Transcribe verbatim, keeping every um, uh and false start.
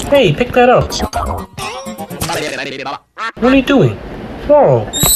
Hey, pick that up. What are you doing? Whoa.